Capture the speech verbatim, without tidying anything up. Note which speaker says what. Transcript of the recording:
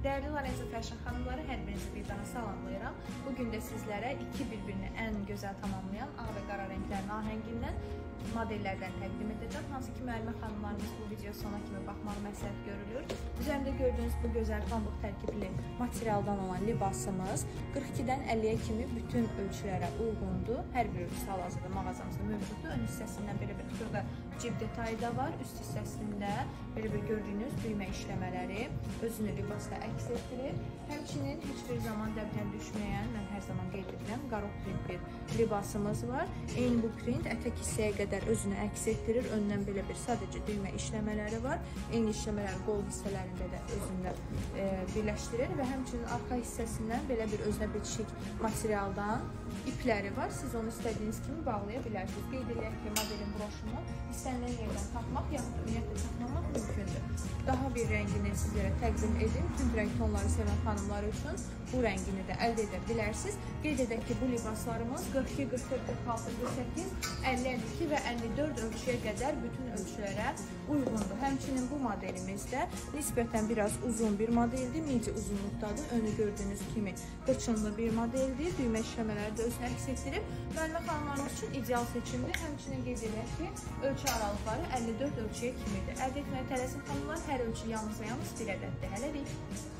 Speaker 1: Dəyərli Lorenzo Fashion xanımları, hər birinizi bir daha salamlayıram. Bugün də sizlərə iki bir-birini ən gözəl tamamlayan ağ və qara rənglərin ahəngindən modellərdən təqdim edəcəm. Hansı ki, müəllimə xanımlarımız bu video sona kimi baxmağı məsləhət görülür. Üzərində gördüyünüz bu gözəl pambıq tərkibli materialdan olan libasımız qırx ikidən əlliyə kimi bütün ölçülərə uyğundur. Hər bir ölçüsü hal-hazırda mağazamızda mövcuddur. Ön hissəsindən belə bir xırda cib detayı da var. Üst hissəsində belə bir gördüyünüz düymə işləmələri özünü libasla əks etdirir. Həmçinin heç bir zaman dəbdən düşməyən, mən hər zaman qeyd edirəm, qarot print bir libasımız var. Eyni bu print ətək hissəyə qədər özünü əks etdirir. Öndən belə bir sadəcə düymə işləmələri var. Eyni işləmələr qol hissələrində də özündə e, birləşdirir və həmçinin arxa hissəsindən belə bir özünə bitişik materialdan ipləri var. Siz onu istədiyiniz kimi bağlaya bilərsiniz. Qeyd edək ki, modelin broşunu istənilən yerdən tapmaq yaxud ümumiyyətlə saxlamaq mümkündür. Daha bir rəngini sizlərə təqdim edim. Tüm rəng tonları sevən xanımlar üçün bu rəngini də əldə edə bilərsiniz. Qeyd edək ki, bu libaslarımız qırx iki, qırx dörd, qırx altı, qırx səkkiz, əlli, əlli iki və əlli dörd ölçüyə qədər bütün ölçülərə uyğundur. Həmçinin bu modelimiz də nisbətən biraz uzun bir modeldir. Midi uzunluqdadır. Önü gördüyünüz kimi qıçınlı bir modeldir. Düymə işləmələri də özünü əks etdirib. Müəllimə xanımlarımız üçün ideal seçimdir. Həmçinin qeyd edək ki, ölçü aralıqları əlli dörd ölçüyə kimidir. Əldə etməyə tələsin xanımlar, hər ölçü yalnız və yalnız bir ədəddir. Hələlik.